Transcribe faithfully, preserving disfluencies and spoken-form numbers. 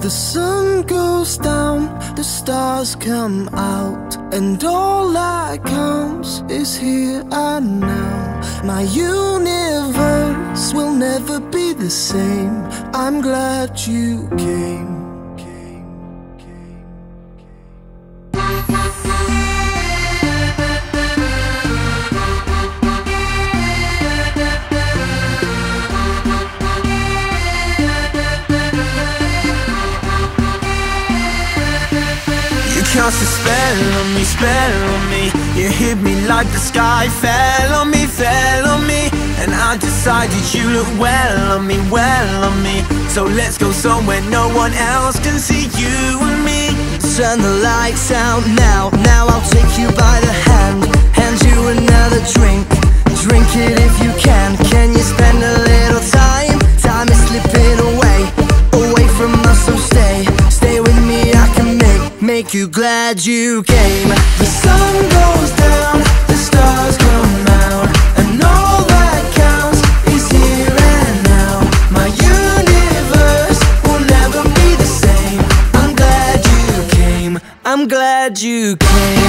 The sun goes down, the stars come out, and all that counts is here and now. My universe will never be the same. I'm glad you came. Cast a spell on me, spell on me. You hit me like the sky fell on me, fell on me. And I decided you look well on me, well on me. So let's go somewhere no one else can see you and me. Turn the lights out now, now I'll take you by the hand, hand you another drink, drink it if you can. Can you spend a little time? Time is slipping away, away from us, so stay, stay with me. I can make Make you glad you came. The sun goes down, the stars come out, and all that counts is here and now. My universe will never be the same. I'm glad you came, I'm glad you came.